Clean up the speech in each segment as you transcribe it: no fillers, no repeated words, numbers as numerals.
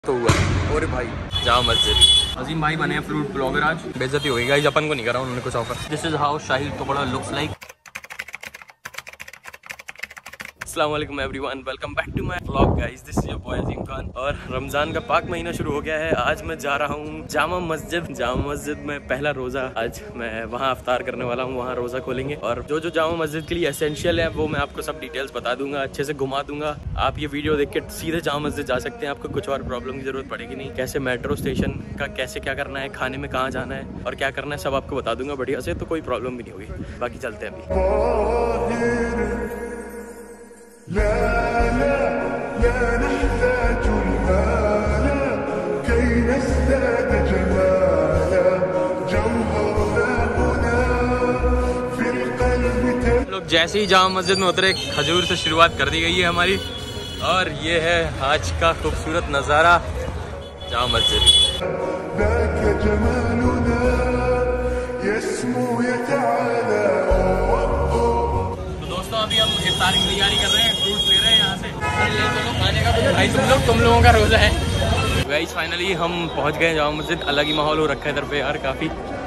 तो हुआ और भाई जामा मस्जिद अजीम भाई बने फ्रूट ब्लॉगर। आज बेइज्जती हो गई गाइस, अपन को नहीं करा उन्होंने कुछ offer. This is how shahi tukda looks like. अस्सलाम वालेकुम everyone, welcome back to my vlog guys. This is your boy Azeem Khan और रमजान का पाक महीना शुरू हो गया है। आज मैं जा रहा हूँ जामा मस्जिद में पहला रोजा। आज मैं वहाँ अफ्तार करने वाला हूँ, वहाँ रोजा खोलेंगे और जो जामा मस्जिद के लिए एसेंशियल है वो मैं आपको सब डिटेल्स बता दूंगा, अच्छे से घुमा दूंगा। आप ये वीडियो देख के सीधे जामा मस्जिद जा सकते हैं, आपको कुछ और प्रॉब्लम की जरूरत पड़ेगी नहीं। कैसे मेट्रो स्टेशन का कैसे क्या करना है, खाने में कहाँ जाना है और क्या करना है सब आपको बता दूंगा बढ़िया से, तो कोई प्रॉब्लम भी नहीं होगी। बाकी चलते हैं अभी। لا لا لا نحتاج المال كي نزداد جمالا جوهرنا هنا في القلب। लोग जैसे ही जामा मस्जिद में उतरे खजूर से शुरुआत कर दी गई है हमारी और ये है आज का खूबसूरत नज़ारा जामा मस्जिद। ذاك جمالنا يسمو يتعالى। अभी हम इफ्तार की तैयारी कर रहे हैं, फ्रूट्स ले रहे हैं यहाँ से। खाने का भाई तुम लोगों का रोज़ा है। गाइस फाइनली हम पहुँच गए जामा मस्जिद। अलग ही माहौल हो रखा है इधर पे यार, काफ़ी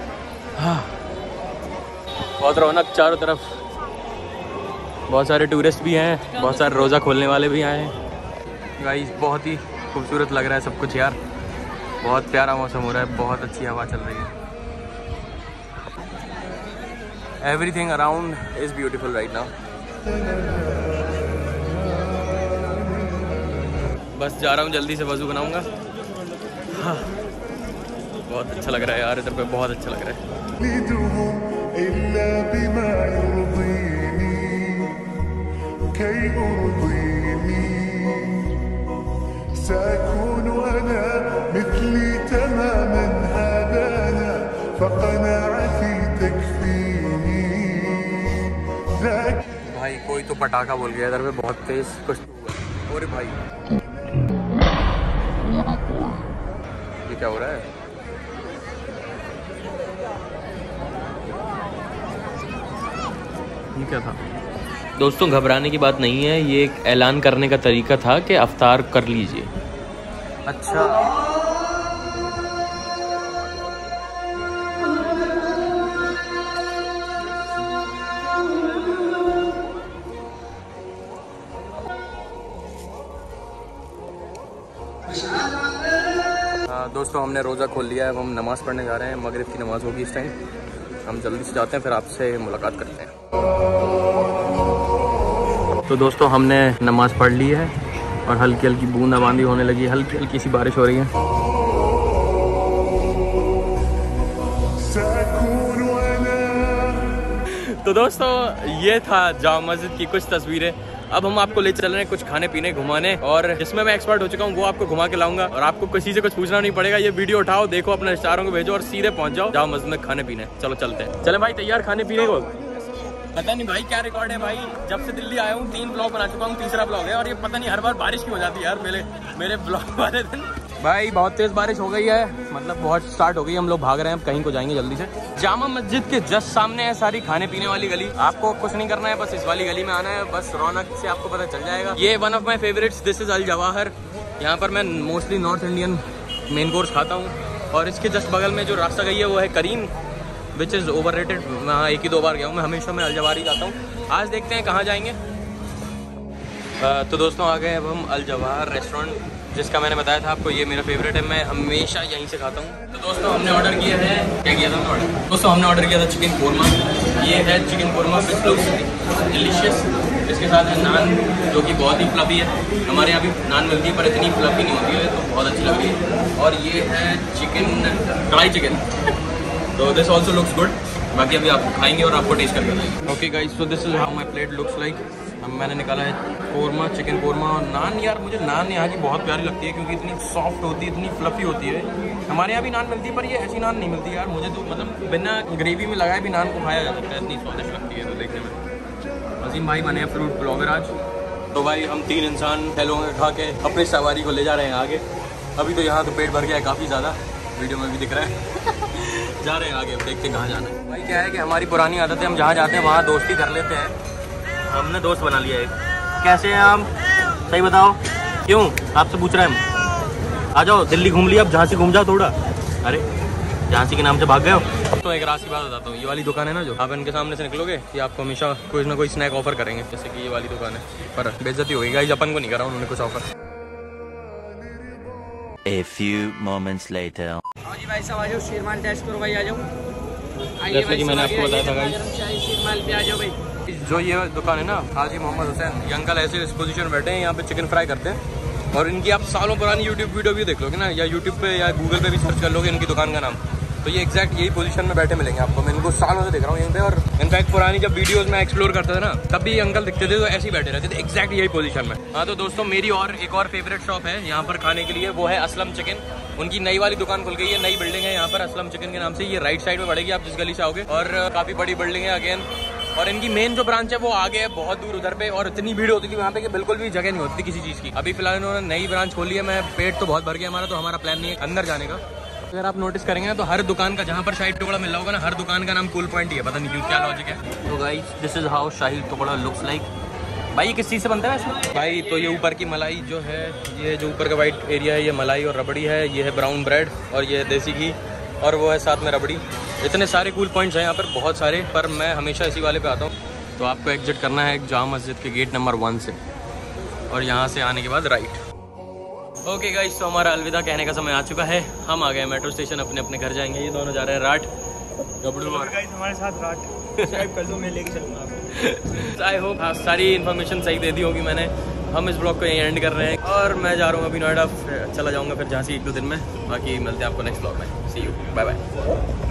बहुत रौनक चारों तरफ। बहुत सारे टूरिस्ट भी हैं, बहुत सारे रोज़ा खोलने वाले भी आए हैं। गाइस बहुत ही खूबसूरत लग रहा है सब कुछ यार, बहुत प्यारा मौसम हो रहा है, बहुत अच्छी हवा चल रही है। Everything around is beautiful right now. बस जा रहा हूँ, जल्दी से वज़ू बनाऊंगा। हाँ बहुत अच्छा लग रहा है यार, इधर पे बहुत अच्छा लग रहा है। भाई कोई तो पटाखा बोल गया इधर पे बहुत तेज कुछ हुआ। और भाई ये क्या हो रहा है? ये क्या था? दोस्तों घबराने की बात नहीं है, ये एक ऐलान करने का तरीका था कि अफ्तार कर लीजिए। अच्छा दोस्तों हमने रोज़ा खोल लिया है, अब हम नमाज़ पढ़ने जा रहे हैं। मगरिब की नमाज़ होगी इस टाइम, हम जल्दी से जाते हैं फिर आपसे मुलाकात करते हैं। तो दोस्तों हमने नमाज़ पढ़ ली है और हल्की हल्की बूंदाबांदी होने लगी, हल्की हल्की सी बारिश हो रही है। तो दोस्तों ये था जामा मस्जिद की कुछ तस्वीरें। अब हम आपको ले चल रहे हैं कुछ खाने पीने घुमाने, और जिसमें मैं एक्सपर्ट हो चुका हूँ वो आपको घुमा के लाऊंगा और आपको किसी से कुछ पूछना नहीं पड़ेगा। ये वीडियो उठाओ, देखो, अपने रिश्तेदारों को भेजो और सीधे पहुंच जाओ जामा मस्जिद में खाने पीने। चलो चलते हैं। चले भाई तैयार खाने पीने को। पता नहीं भाई क्या रिकॉर्ड है भाई, जब से दिल्ली आया हूँ 3 ब्लॉग बना चुका हूँ, तीसरा ब्लॉग है और ये पता नहीं हर बार बारिश क्यों हो जाती है यार मेरे ब्लॉग वाले दिन। भाई बहुत तेज बारिश हो गई है, मतलब बहुत स्टार्ट हो गई। हम लोग भाग रहे हैं, अब कहीं को जाएंगे जल्दी से। जामा मस्जिद के जस्ट सामने है सारी खाने पीने वाली गली। आपको कुछ नहीं करना है, बस इस वाली गली में आना है, बस रौनक से आपको पता चल जाएगा। ये one of my favourites, this is Al Jawahar. यहाँ पर मैं mostly north Indian main course खाता हूँ और इसके जस्ट बगल में जो रास्ता गई है वो है Karim, which is overrated. वहाँ 1 ही 2 बार गया हूँ मैं, हमेशा मैं अल जवाहर ही जाता हूँ। आज देखते हैं कहाँ जाएंगे। तो दोस्तों आ गए अब हम अल जवाहर रेस्टोरेंट, जिसका मैंने बताया था आपको ये मेरा फेवरेट है, मैं हमेशा यहीं से खाता हूँ। तो दोस्तों हमने ऑर्डर किया है, क्या किया था हमने ऑर्डर? दोस्तों हमने ऑर्डर किया था चिकन कोरमा। ये है chicken korma with looks delicious. इसके साथ है नान जो कि बहुत ही फ्लफी है। हमारे यहाँ भी नान मिलती है पर इतनी फ्लफी नहीं होती है, तो बहुत अच्छी लग रही है। और ये है चिकन, कढ़ाई चिकन। तो दिस ऑल्सो लुक्स गुड। बाकी अभी आप खाएंगे और आपको टेस्ट करके बताएंगे। Okay guys, so this is how my plate looks like. मैंने निकाला है कोरमा, चिकन कोरमा और नान। यार मुझे नान यहाँ की बहुत प्यारी लगती है क्योंकि इतनी सॉफ्ट होती है, इतनी फ्लफी होती है। हमारे यहाँ भी नान मिलती है पर ये ऐसी नान नहीं मिलती यार। मुझे तो मतलब बिना ग्रेवी में लगाए भी नान को खाया जा सकता है, इतनी स्वादिष्ट लगती है। तो देखने में अजीम भाई बने फ्रूट ब्लॉगर आज। तो भाई हम 3 इंसान थैलों में खा के अपनी सवारी को ले जा रहे हैं आगे। अभी तो यहाँ तो पेट भर गया है काफ़ी ज़्यादा, वीडियो में भी दिख रहा है। जा रहे हैं आगे, देखते हैं कहाँ जाना है। भाई क्या है कि हमारी पुरानी आदत है, हम जहाँ जाते हैं वहाँ दोस्ती कर लेते हैं। हमने दोस्त बना लिया है। कैसे हैं आप? सही बताओ, क्यों आपसे पूछ रहे हैं हम? आ जाओ, दिल्ली घूम लिया, अब झांसी घूम जाओ थोड़ा। अरे झांसी के नाम से भाग गए हो। अब तो एक रात की बात बताता हूँ, ये वाली दुकान है ना, जो आप इनके सामने से निकलोगे कि आपको हमेशा कोई ना कोई स्नैक ऑफर करेंगे, जैसे कि ये वाली दुकान है, पर बेइज्जती होगी गाइस, अपन को नहीं करा उन्होंने कुछ offer. A few moments later. हाँ जी भाई साहब आ जाओ, शेरमाल टेस्ट करो भाई, आ जाओ। जैसे कि मैंने आपको बताया था गाइस, शेरमाल पे आ जाओ भाई। जो ये दुकान है ना, हाजी मोहम्मद हुसैन, ये अंकल ऐसे इस पोजीशन में बैठे हैं, यहाँ पे चिकन फ्राई करते हैं। और इनकी आप सालों पुरानी यूट्यूब वीडियो भी देख लोगे ना, या यूट्यूब पे या गूगल पे भी सर्च कर लोगे इनकी दुकान का नाम, तो ये एग्जैक्ट यही पोजीशन में बैठे मिलेंगे आपको। मैं इनको सालों से देख रहा हूँ यहीं पे, और इनफैक्ट पुरानी जब वीडियोस में एक्सप्लोर करता था ना, तब भी अंकल दिखते थे तो ऐसे ही बैठे रहते थे, एग्जैक्ट यही पोजीशन में। हाँ तो दोस्तों, मेरी और एक और फेवरेट शॉप है यहाँ पर खाने के लिए, वो है असलम चिकन। उनकी नई वाली दुकान खुल गई है, नई बिल्डिंग है यहाँ पर असलम चिकन के नाम से। ये राइट साइड में पड़ेगी आप जिस गली से आओगे, और काफ़ी बड़ी बिल्डिंग है अगेन। और इनकी मेन जो ब्रांच है वो आगे है बहुत दूर उधर पे, और इतनी भीड़ होती थी वहाँ पे कि बिल्कुल भी जगह नहीं होती थी किसी चीज़ की। अभी फिलहाल इन्होंने नई ब्रांच खोली है, मैं पेट तो बहुत भर गया हमारा, तो हमारा प्लान नहीं है अंदर जाने का। अगर आप नोटिस करेंगे ना, तो हर दुकान का जहाँ पर शाही टुकड़ा मिल रहा होगा ना, हर दुकान का नाम कूल पॉइंट ही है, पता नहीं क्यों, क्या लॉजिक है। तो guys this is how shahi tukda looks like. भाई ये किस चीज़ से बनता है इसमें? भाई तो ये ऊपर की मलाई जो है, ये जो ऊपर का वाइट एरिया है, ये मलाई और रबड़ी है, ये है ब्राउन ब्रेड, और ये है देसी घी, और वो है साथ में रबड़ी। इतने सारे कूल पॉइंट्स हैं यहाँ पर, बहुत सारे, पर मैं हमेशा इसी वाले पे आता हूँ। तो आपको एग्जिट करना है जामा मस्जिद के गेट नंबर 1 से, और यहाँ से आने के बाद राइट। ओके गाइस, तो हमारा अलविदा कहने का समय आ चुका है, हम आ गए मेट्रो स्टेशन, अपने अपने घर जाएंगे। ये दोनों जा रहे हैं राट, गबड़ू और हमारे साथ रात सब्सक्राइब कर दो, मैं लेके चलूँगा आपको। आई होप सारी इन्फॉर्मेशन सही दे दी होगी मैंने। हम इस ब्लॉग को यहीं एंड कर रहे हैं, और मैं जा रहा हूँ अभी नोएडा, चला जाऊँगा फिर झांसी 1-2 दिन में। बाकी मिलते हैं आपको नेक्स्ट ब्लॉग में। See you, bye bye.